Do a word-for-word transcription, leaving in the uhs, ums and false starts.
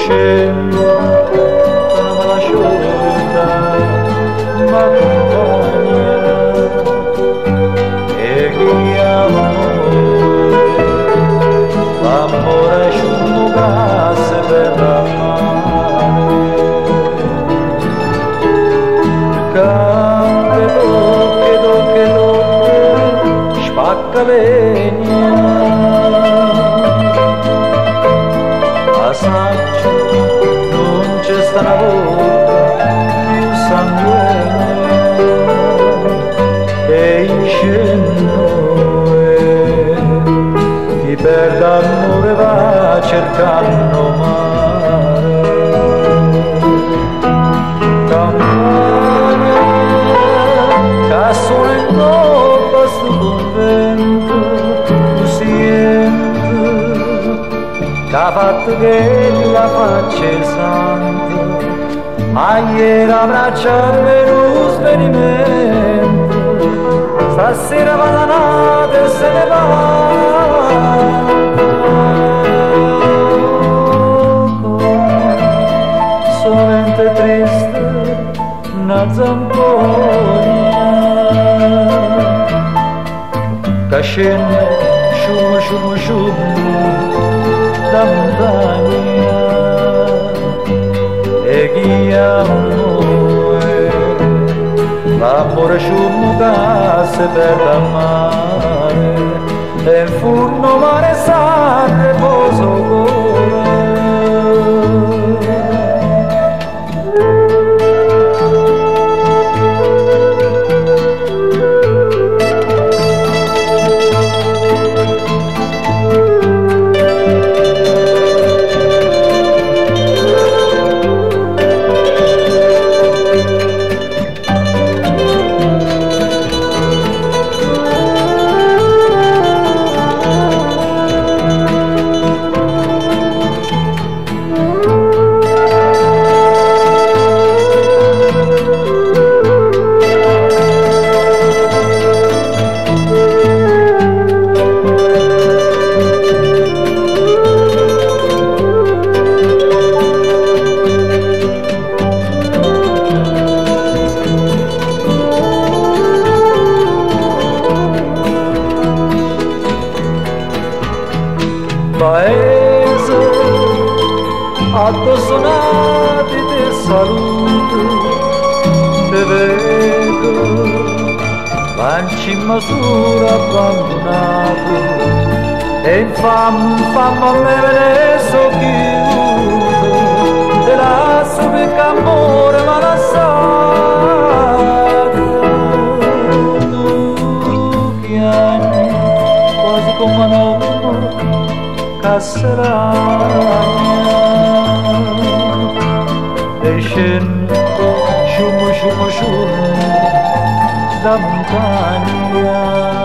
scendo una malasciuta ma compagna e chi amore l'amore sciumugasse per l'amare che tocche tocche tocche spacca legna assaggio non c'è sta una volta più sanguigna e in scendo e chi per d'amore va cercando mare campana che suona in coppa sto convento tu siente che ha fatto che la faccia santa ma ieri abbracciarmi lo svenimento stasera va la notte e se ne va solamente triste una zampogna che scende sciumo sciumo sciumo da montagna e chi amore l'amore sciumugasse per l'amare e il furno mare sa riposo cuore paese addosonati ti saluto te vedo ma in cima sura abbandonato e infam fam a me me ne so chiuso te lascio perché amore ma la tu che anni quasi come un casseragna e scendo sciumo sciumo sciumo da montagna